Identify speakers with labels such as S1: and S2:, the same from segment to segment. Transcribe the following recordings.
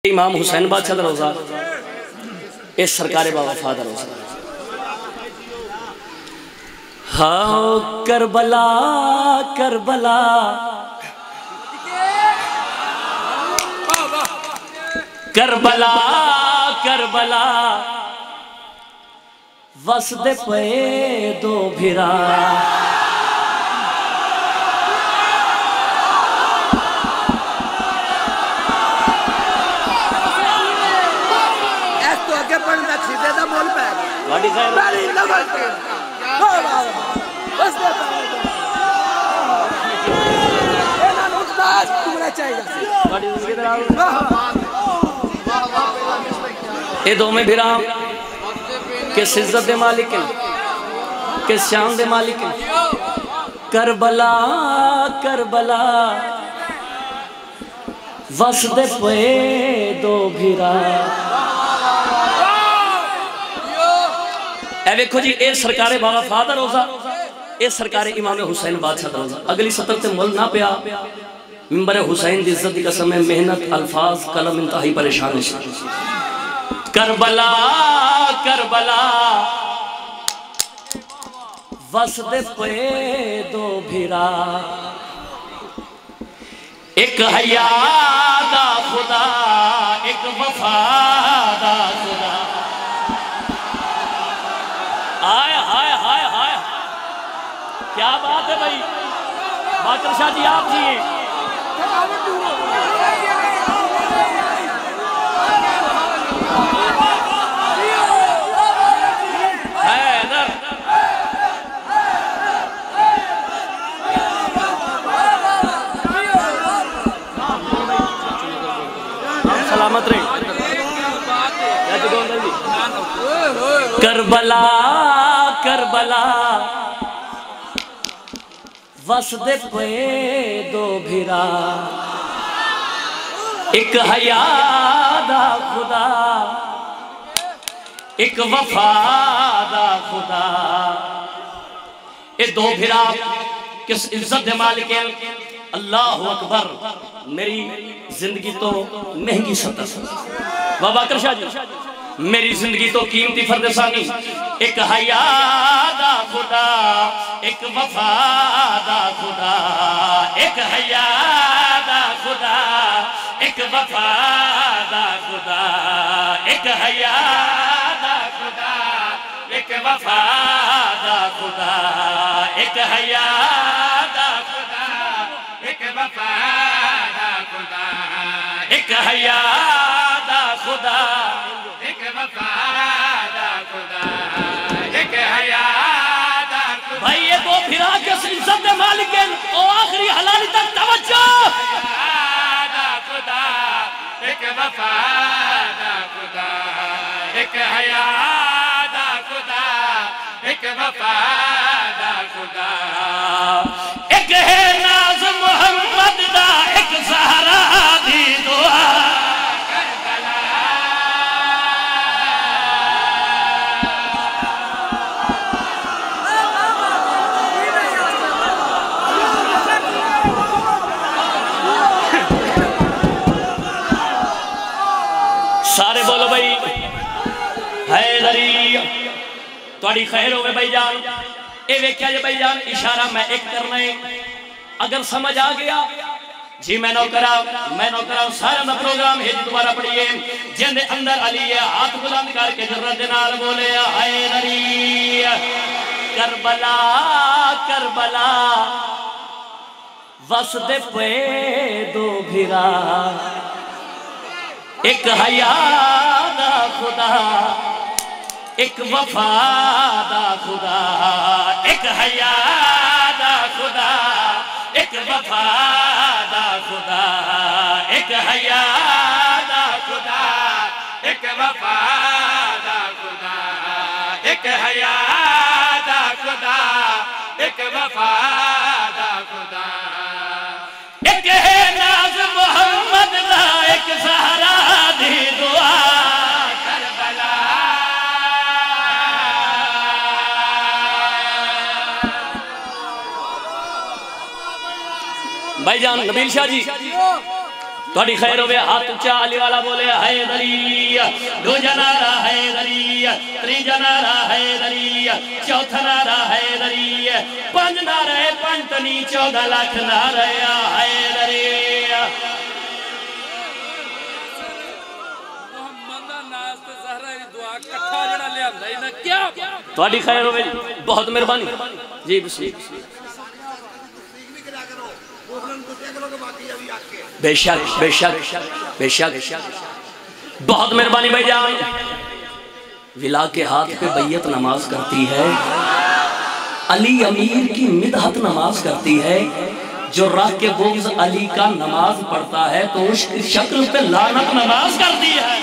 S1: इमाम हुसैन बादशाह दा रोज़ा इस सरकार बावफा दा रोज़ा। हाँ करबला करबला करबला करबला वसदे पे दो भिरा ये दो में भिरा किस इज्जत दे मालिक हैं, किस शान दे मालिक हैं। करबला करबला वसदे पे दो भिरा। ए देखो जी ए सरकारे बाबा फादर रोज़ा, ए सरकारे इमाम हुसैन बादशाह रोज़ा। अगली सतर ते मुल ना पिया मिंबर हुसैन की इज्जत की कसम है, मेहनत अल्फाज कलम इंतहाई परेशान है। करबला करबला वसदे पे दो भिरा, एक हया दा खुदा एक वफा दा खुदा। हाय हाय हाय हाय क्या बात है भाई बाकर शाह जी, आप जी सलामत रहे। करबला करबला वसदे पे दो भिरा, एक हया दा खुदा एक वफा दा खुदा। ये दो भिरा किस इज्जत दे मालिक हैं। अल्लाह अकबर, मेरी जिंदगी तो महंगी सतर बाबा कृष्णा जी, मेरी जिंदगी तो कीमती फरदसानी। एक हया दा खुदा एक वफा दा खुदा, एक हया दा खुदा एक वफा दा खुदा, एक हया दा खुदा एक वफा दा खुदा, एक हया दा खुदा एक वफा दा खुदा, एक हया दा खुदा एक वफा दा खुदा, एक हया दा खुदा। भाई ये दो फिरा के इज्जत दे मालिक हैं और आखिरी हलाली तक तवज्जो। दा खुदा एक वफा दा खुदा, एक हया दा खुदा एक वफा दा खुदा। एक है नाज मोहम्मद दा एक सहारा दी दुआ। सारे बोलो भाई हैदरी थोड़ी खैर हो भाई जान। ये वेख्या जी भाई जान, इशारा मैं एक करना है, अगर समझ आ गया जी मैं नौकरा सारा ना प्रोग्राम है। दोबारा पढ़िए जिंदे अंदर अली है, हाथ बुलंद करके जरूरत नाल बोले हैदरी। करबला करबला वसदे पे दो भिरा, एक हया दा खुदा एक वफा दा खुदा, एक हया दा खुदा एक वफा दा खुदा, एक हया दा खुदा एक वफा दा खुदा, एक हया दा खुदा एक वफा दा खुदा। एक है नाज मोहम्मद दा एक सहारा दी दुआ। करबला भाईजान नबील शाह जी थोड़ी खैर होवे हाथ ऊंचा अली वाला बोले हैदरी दूजा नारा हैदरी तीजा नारा हैदरी चौथा नारा हैदरी पांच नारे पांच तनी 14 लाख नारे हैदरी थोड़ी खैर होवे बहुत मेहरबानी जी बिस्मिल्लाह बेशक बेशक बेशक बहुत मेहरबानी भाईजान विला के हाथ पे बैयत नमाज करती है अली अमीर की मिदहत नमाज करती है जो राह के बोझ अली का नमाज पढ़ता है तो उसकी शक्ल पे लानत नमाज करती है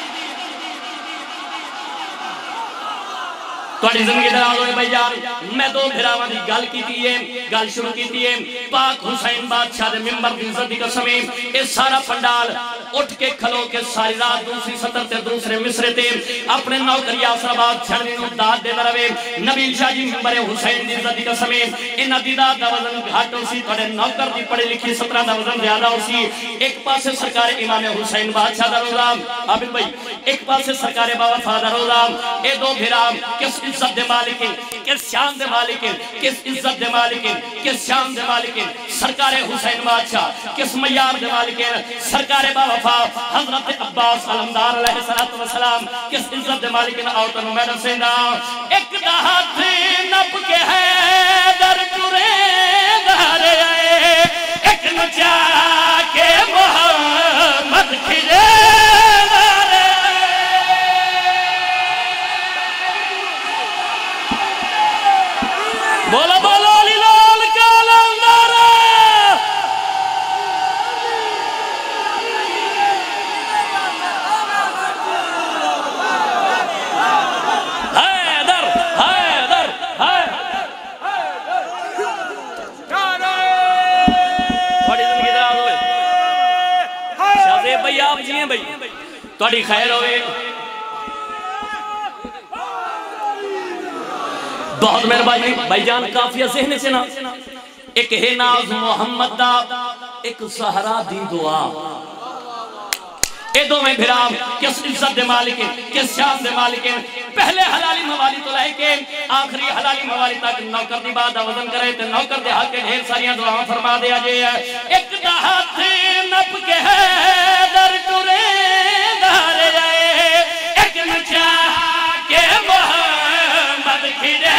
S1: थोड़ी जिंदगी दराज होए भाईजान मैं दो भिरावां दी गल कीती है गल शुरू कीती है पाक हुसैन बादशाह दे मिंबर दी इज्जत दी कसम ए सारा पंडाल उठ के खलो के सारी रात दूसरी सतर ते दूसरे मिसरे ते अपने नौकर यासराबाद छड़ने नु दाद देदा रवे नबी शाह जी मिंबर हुसैन दी इज्जत दी कसम इना दी दाद दा वजन घट होसी थोड़े नौकर दी पढ़ी लिखी 17 दा वजन ज्यादा होसी एक पासे सरकार इमाम हुसैन बादशाह दा रोजा आबिद भाई एक पासे सरकार बाबा फादर रोजा ए दो भिरा किस इज्जत दे मालिक किस शान दे मालिक किस इज्जत दे मालिक किस शान दे मालिक सरकार हुसैन बादशाह किस मयार दे मालिक सरकार बावफा हजरत अब्बास अलमदार अलैहिस्सलातु वस्सलाम किस इज्जत दे मालिक आओ तनु मैडम सेंदा एक दा हाथ नप के है दर टुरे दारे एक नचा के मोहम्मद खिले बोलो बोलो अली लाल का लंगारा हैदर हैदर बड़ी जिंदगी दराज होए शाहज़ेब भाई आप जी हैं भाई थोड़ी खैर होए बहुत मेहरबानी भाईजान काफिया ज़हन से ना एक है नाज मोहम्मद दा एक सहारा दी दुआ ए दो में भिरा किस इज्जत दे मालिक किस शान दे मालिक पहले हलाली मवाली तो लेके आखिरी हलाली मवाली तक नौकर दी बात वजन करे ते नौकर दे हक ढेर सारियां दुआएं फरमा दे जे एक दा हाथ नप के है दर टुरे दारे जाए एक नचा के मोहम्मद खिड़े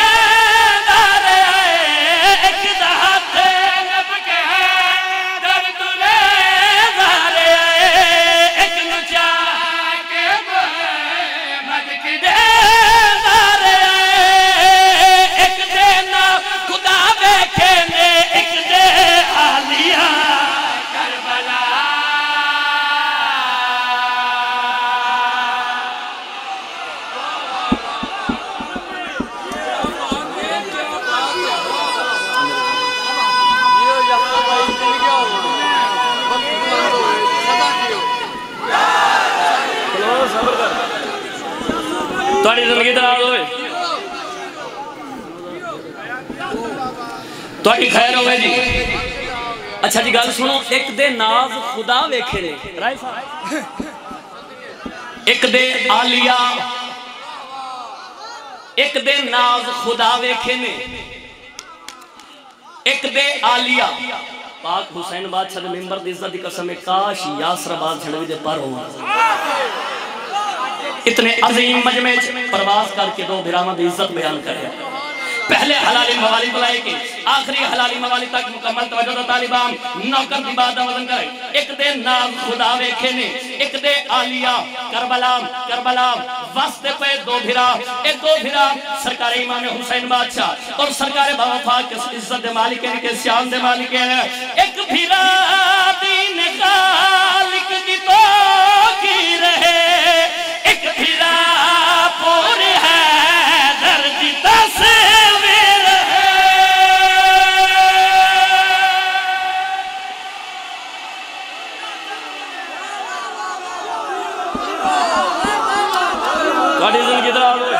S1: थोड़ी जिंदगी दराज होए थोड़ी खैर होवे जी अच्छा जी गल सुनो एक दे नाज खुदा वेखे ने राय साहब एक दे आलिया एक दे नाज खुदा वेखे ने एक दे आलिया पाक हुसैन बादशाह दे मिंबर दी इज्जत दी कसम काश यासराबाद छड़वी दे पर हो इतने अजीम मजमे प्रवास करके दो भिरावां दी इज्जत बयान करे पहले हलाली मवाली बुलाए के आखिरी हलाली मवाली तक मुकम्मल तवज्जो दा तालिबान नौकर दी बात दा वजन करे एक दे नाम खुदा वेखे ने एक दे आलिया करबला करबला वास्ते पे दो भिरा ए दो भिरा सरकार इमाम हुसैन बादशाह और सरकार बावफा के इज्जत दे मालिक के शान दे मालिक एक भिरा दीन खालिक दी तो की रहे एक भिरा पूरे है दर्द तस्वीर है गाड़ी जिंदगी दराज हो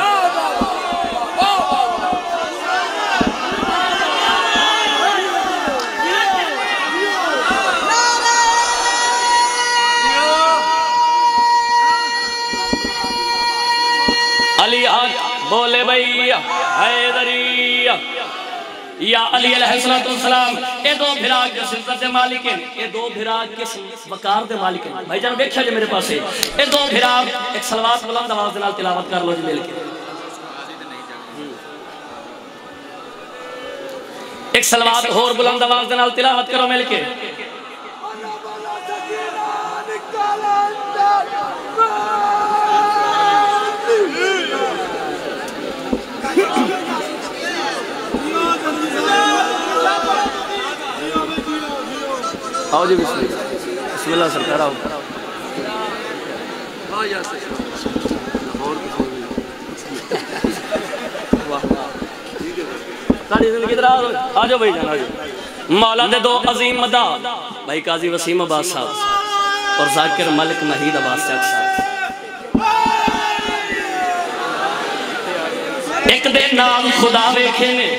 S1: बोले भैया हैदरिया या अली अलैहिस्सलाम ए दो भिरा किस इज्जत दे मालिक हैं, ए दो भिरा किस वकार दे मालिक हैं। भाईजान देखिए जो मेरे पास है ए दो भिरा एक सलवात बुलंद आवाज दे नाल तिलावत कर लो जी मिलके, एक सलवात और बुलंद आवाज दे नाल तिलावत करो मिलके। आओ जी बिस्मिल्लाह सरकार आओ। आ जाओ भाई जान आ जाओ। मौला दे दो अजीम मदा भाई काजी वसीम अब्बास साहब और जाकिर मलिक नहीद अब्बास साहब। एक दे नाम खुदा वेखे ने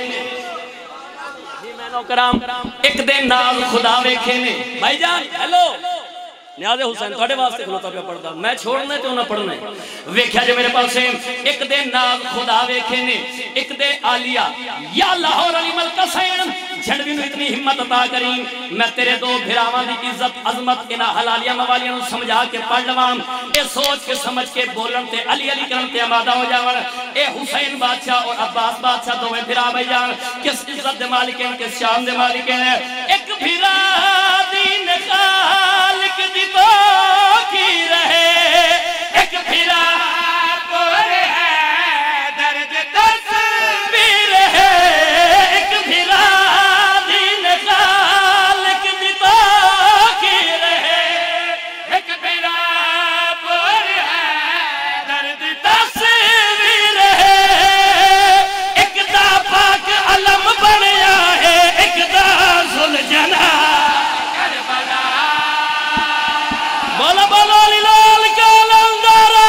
S1: कराम, एक दे नाम खुदा वेखे ने। भाईजान हेलो न्याज़े हुसैन थोड़े वास्ते खलोता पे पढ़दा, मैं छोड़ना तो ना पढ़ना वेख्या जो मेरे पास है। एक दे नाम खुदा वेखे ने, एक दे आलिया या लाहौर अली मलका सैन झंडवी नु इतनी हिम्मत अता करी मैं तेरे दो भिरावां दी इज्जत अजमत इना हलालिया मवालिया नु समझा के पढ़ लवां। ए सोच के समझ के बोलन ते अली अली करन ते आमादा हो जावन। ए हुसैन बादशाह और अब्बास बादशाह दोवें भिरा भाईजान किस इज्जत दे मालिक हैं, किस शान दे मालिक हैं। एक भिरा दीन खालिक दी तो की रहे, एक भिरा कोर है दर्द तस्वीर है। एक भिरा दीन खालिक दी तो की रहे, एक भिरा कोर है दर्द तस्वीर है। एक दा पाक अलम बनया है, एक दा सुलझना बोलो बोलो अली लाल का लंगारा।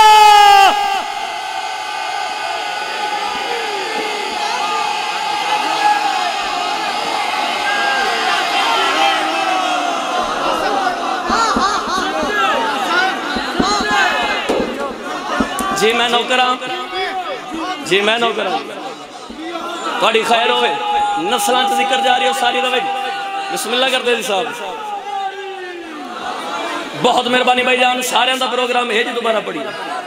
S1: जी मैं नौकरा, जी मैं नौकरा थोड़ी खैर होवे नस्लां च जिक्र जा रही हो सारी रवे। बिस्मिल्लाह करते जी साहब बहुत मेहरबानी भाईजान सारे का प्रोग्राम है जी दोबारा पढ़ी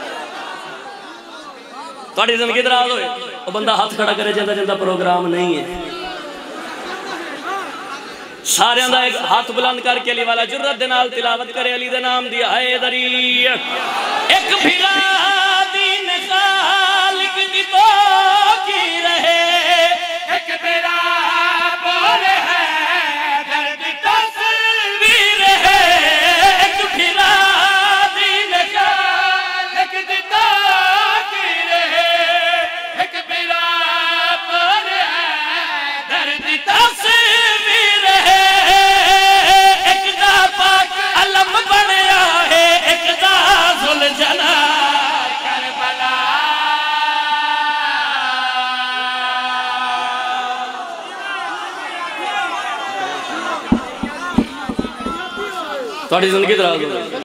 S1: थोड़ी जिंदगी दराज होए वो बंदा हाथ खड़ा करे जाता जिंदा प्रोग्राम नहीं है। सारे का एक हाथ बुलंद करके अली वाला जुर्रत दे नाल तिलावत करे अली दे नाम दी हैदरी। एक भिरा दीन खालिक दी तो की रहे, एक भिरा बोल है दर्द तस्वीर है। एक भिरा दीन खालिक दी तो की रहे, एक भिरा बोल है दर्द तस्वीर है। एक दा पाक अलम बनया है, एक दा सुलझना करबला। थोड़ी जिंदगी दराज हो।